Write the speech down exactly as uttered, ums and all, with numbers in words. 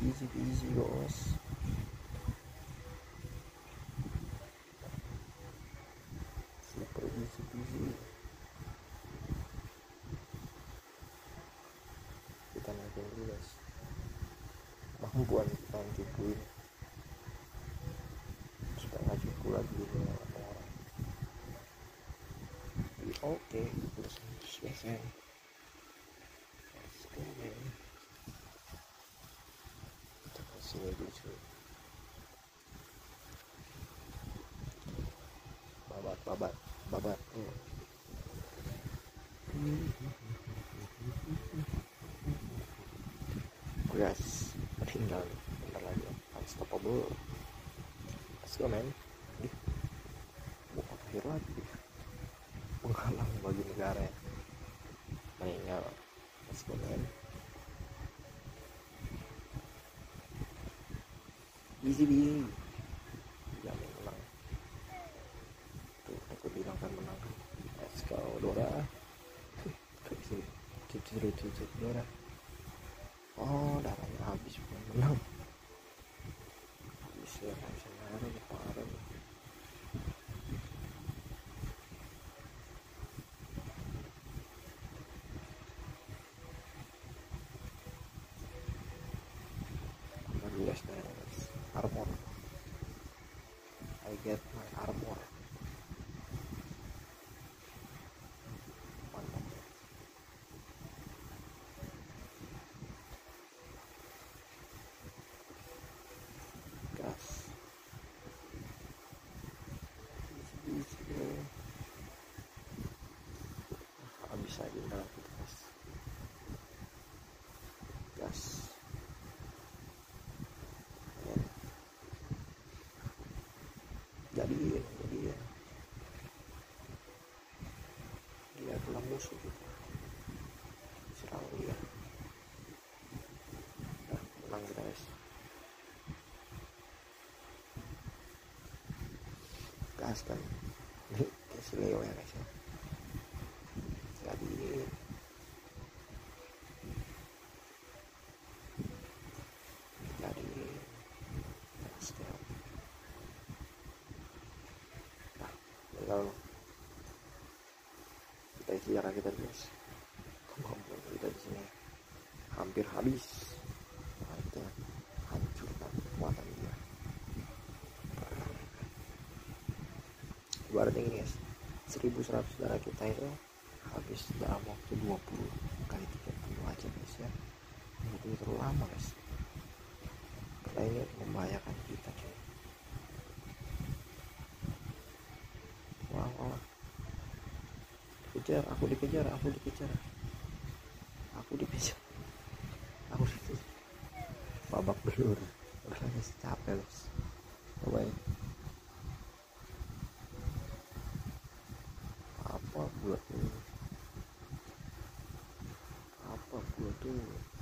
easy easy bos. Super easy easy. Kita naikin dulu guys, mampuan kita cukuin supaya nggak cukup lagi ini orang-orang. Oke, udah selesai. Let's go man. Kita kasih lagi cuy. Babat, babat, babat. Hmm. Guys, tinggal bentar lagi unstoppable. Let's go man. Ih, bukan akhir lagi penghalang bagi negara ya. Meninggal. Let's go man. Easy bing. Jamin menang. Tuh aku bilang kan menang. Let's go Dora. Cuci cuci cuci Dora. Oh, darahnya habis bukan menang. Habis ya, habis darah ya, parah. Yes, guys. Armor. I get my armor. Mantap. Gas. Easy, easy. Habis aja darah kita guys. Gas. Jadi jadi ya dia adalah musuh kita, serang dia. Nah, menang guys. Gas kan ini kasih Leo ya guys ya. Jadi jadi step. Tinggal kita isi darah kita guys. Kemampuan kita di sini hampir habis. Nah, kita hancurkan kekuatan dia. Ibaratnya ini guys, seribu seratus darah kita itu habis dalam waktu dua puluh kali tiga puluh aja guys ya. Ini terlalu lama guys, karena ini membahayakan kita cuy. Wah, wah. Dikejar, aku dikejar, aku dikejar, aku dikejar, aku dikejar. Babak belur, udah guys, capek guys. Coba ya. Apa buat ini? Apa buat ini?